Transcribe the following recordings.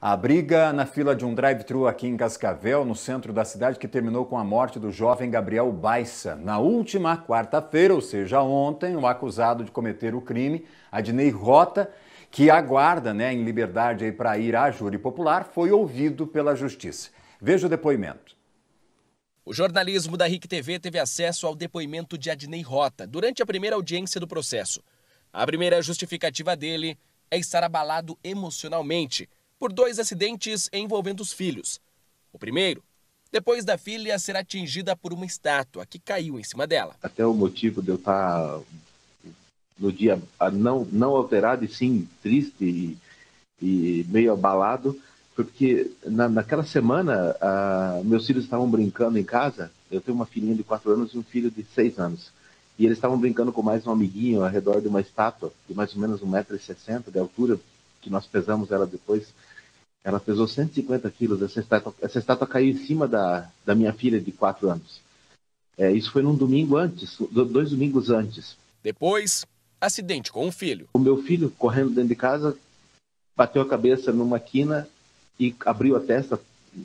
A briga na fila de um drive-thru aqui em Cascavel, no centro da cidade, que terminou com a morte do jovem Gabriel Baiça. Na última quarta-feira, ou seja, ontem, o acusado de cometer o crime, Adnei Rota, que aguarda em liberdade para ir à júri popular, foi ouvido pela justiça. Veja o depoimento. O jornalismo da RIC TV teve acesso ao depoimento de Adnei Rota durante a primeira audiência do processo. A primeira justificativa dele é estar abalado emocionalmente por 2 acidentes envolvendo os filhos. O primeiro, depois da filha ser atingida por uma estátua que caiu em cima dela. Até o motivo de eu estar no dia não alterado e sim triste e meio abalado, porque naquela semana meus filhos estavam brincando em casa. Eu tenho uma filhinha de 4 anos e um filho de 6 anos. E eles estavam brincando com mais um amiguinho ao redor de uma estátua de mais ou menos 1,60 m de altura, que nós pesamos ela depois. Ela pesou 150 quilos. Essa estátua caiu em cima da minha filha de 4 anos. Isso foi num domingo antes, 2 domingos antes. Depois, acidente com o filho. O meu filho, correndo dentro de casa, bateu a cabeça numa quina e abriu a testa,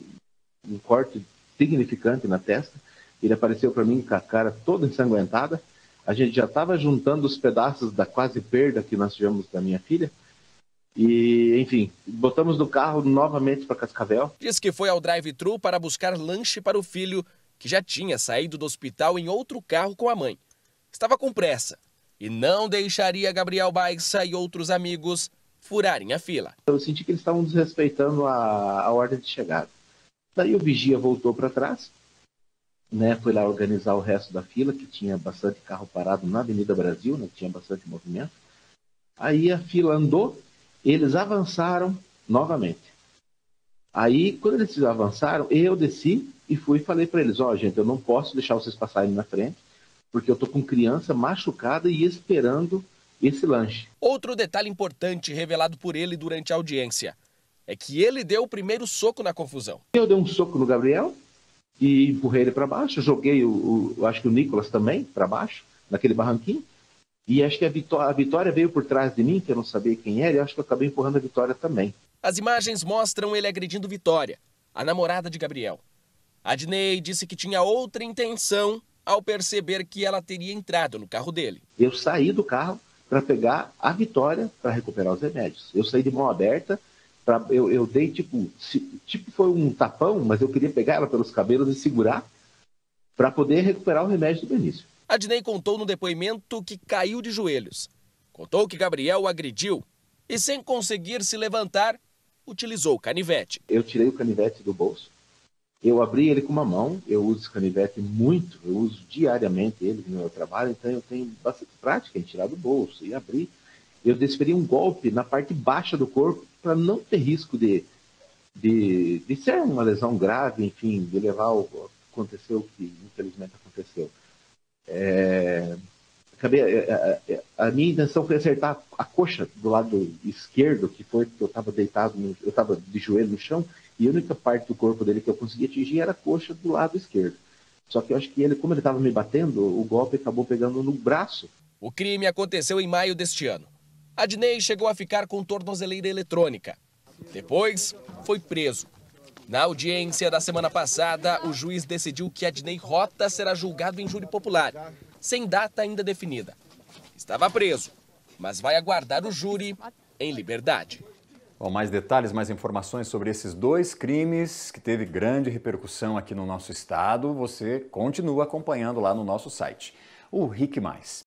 um corte significante na testa. Ele apareceu para mim com a cara toda ensanguentada. A gente já estava juntando os pedaços da quase perda que nós tivemos da minha filha. E, enfim, botamos no carro novamente para Cascavel. Diz que foi ao drive-thru para buscar lanche para o filho, que já tinha saído do hospital em outro carro com a mãe. Estava com pressa e não deixaria Gabriel Baiça e outros amigos furarem a fila. Eu senti que eles estavam desrespeitando a ordem de chegada. Daí o vigia voltou para trás, foi lá organizar o resto da fila, que tinha bastante carro parado na Avenida Brasil, que tinha bastante movimento. Aí a fila andou. Eles avançaram novamente. Aí, quando eles avançaram, eu desci e falei para eles, gente, eu não posso deixar vocês passarem na frente, porque eu tô com criança machucada e esperando esse lanche. Outro detalhe importante revelado por ele durante a audiência é que ele deu o primeiro soco na confusão. Eu dei um soco no Gabriel e empurrei ele para baixo, joguei acho que o Nicolas também para baixo, naquele barranquinho. E acho que a Vitória veio por trás de mim, que eu não sabia quem era, e acho que eu acabei empurrando a Vitória também. As imagens mostram ele agredindo Vitória, a namorada de Gabriel. Adnei disse que tinha outra intenção ao perceber que ela teria entrado no carro dele. Eu saí do carro para pegar a Vitória para recuperar os remédios. Eu saí de mão aberta, eu dei tipo foi um tapão, mas eu queria pegar ela pelos cabelos e segurar para poder recuperar o remédio do Benício. Adnei contou no depoimento que caiu de joelhos. Contou que Gabriel o agrediu e, sem conseguir se levantar, utilizou o canivete. Eu tirei o canivete do bolso, eu abri ele com uma mão, eu uso esse canivete muito, eu uso diariamente ele no meu trabalho, então eu tenho bastante prática em tirar do bolso e abrir. Eu desferi um golpe na parte baixa do corpo para não ter risco de ser uma lesão grave, enfim, de levar o que aconteceu, o que infelizmente aconteceu. A minha intenção foi acertar a coxa do lado esquerdo, que eu estava deitado, eu estava de joelho no chão, e a única parte do corpo dele que eu consegui atingir era a coxa do lado esquerdo. Só que eu acho que como ele estava me batendo, o golpe acabou pegando no braço. O crime aconteceu em maio deste ano. Adnei chegou a ficar com tornozeleira eletrônica. Depois, foi preso. Na audiência da semana passada, o juiz decidiu que Adnei Rota será julgado em júri popular, sem data ainda definida. Estava preso, mas vai aguardar o júri em liberdade. Bom, mais detalhes, mais informações sobre esses 2 crimes que teve grande repercussão aqui no nosso estado, você continua acompanhando lá no nosso site, o RIC+.